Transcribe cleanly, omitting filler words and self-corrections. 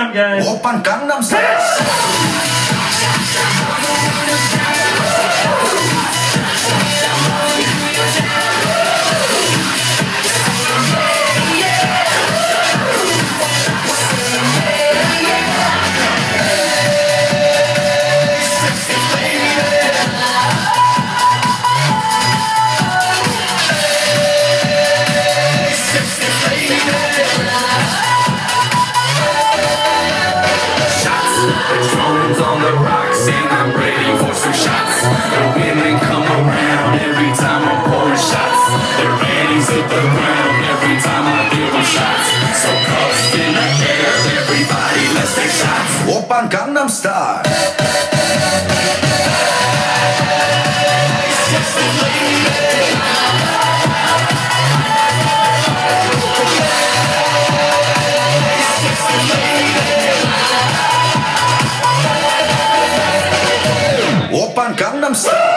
up, guys? Oppan Gangnam Style. On the rocks and I'm ready for some shots. The women come around every time I'm pouring shots. They're ready to the ground every time I give them shots. So cuffs in the air, everybody let's take shots. Oppan Gangnam Style. Oppan Gangnam Style.